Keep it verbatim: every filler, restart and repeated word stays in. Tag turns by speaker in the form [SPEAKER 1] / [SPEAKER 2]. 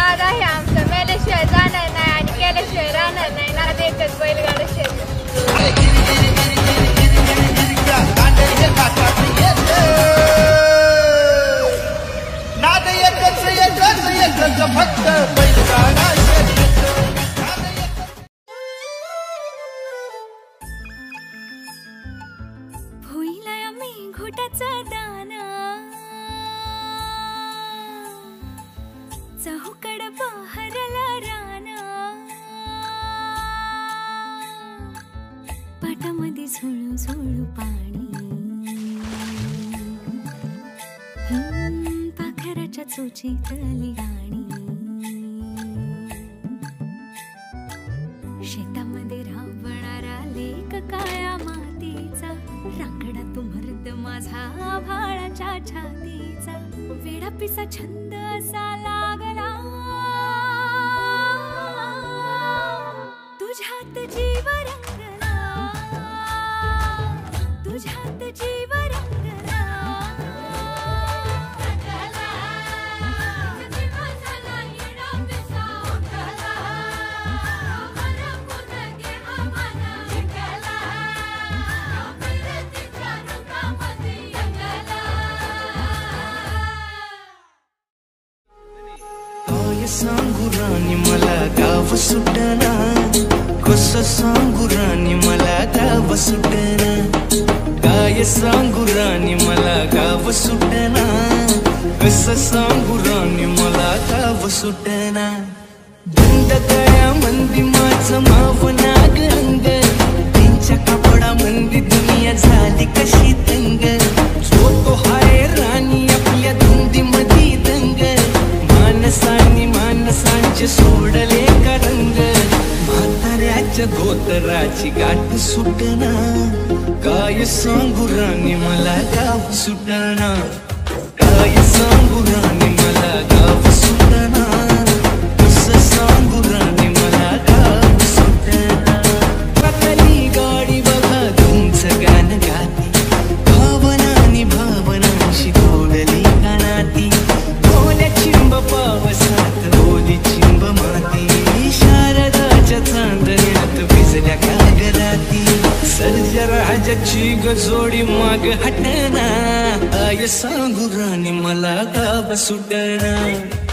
[SPEAKER 1] नाद आहे आमचा, मेल्याशिवाय जाणार नाही आणि केल्याशिवाय राहणार नाही. नाद एकच बैलगाडा शर्यत.
[SPEAKER 2] नाद एकच एकच एकच फक्त बैलगाडा शर्यत.
[SPEAKER 3] होईला मी घोटाचा दाना, चहूकड बहरला राना, पाटामध्ये झुळू झुळू पाणी, पाखराच्या चोचीतली गाणी, शेतामध्ये राबणारा लेक काळ्या मातीचा, रांगडा तो मर्द माझा भाळाच्या छातीचा, वेडा पिसा छंद असा लागला, तुझ्यात जीव रंगला, तुझ्यात जीव रंगला.
[SPEAKER 4] सांगू राणी मला गाव सुटना, कसं सांगू राणी मला गाव सुटना, काय सांगू राणी मला गाव सुटना, कसं सांगू राणी मला गाव सुटना. बंद गळ्या मंदी माझं माव नाग अंग, त्यांच्या कपडा मंदी दुनिया झाली कशी तंग, जो तो हाय राणी आपल्या धुंदी मधी दंग, मानसानी मानसांचे सोडले का रंग, म्हाताऱ्याच्या धोतराची गाठ सुटना, काय सांगू राणी मला गाव सुटना, काय सांगू राणी मला गाव सुटना, कसं सांगू राणी मला गाव सुटना. प्रकली गाडी बघा तुमचं गाण गाती, भावनानी भावनांशी तोडली गाणाती, बोल्या चिंब पावसात बोली चिंब माती, शारदाच्या चांदण्यात भिजल्या कागदाती, सर्जराजाची गजोडी माग हटना, काय सांगू राणी मला गाव सुटना.